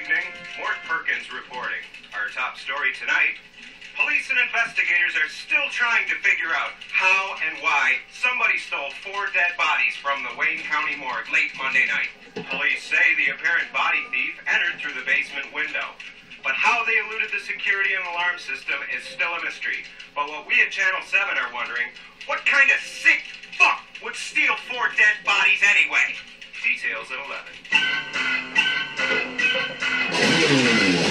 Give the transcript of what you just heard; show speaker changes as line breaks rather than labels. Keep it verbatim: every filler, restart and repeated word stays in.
evening. Mort Perkins reporting. Our top story tonight. Police and investigators are still trying to figure out how and why somebody stole four dead bodies from the Wayne County morgue late Monday night. Police say the apparent body thief entered through the basement window. But how they eluded the security and alarm system is still a mystery. But what we at Channel seven are wondering, what kind of sick fuck would steal four dead bodies anyway? Details at eleven.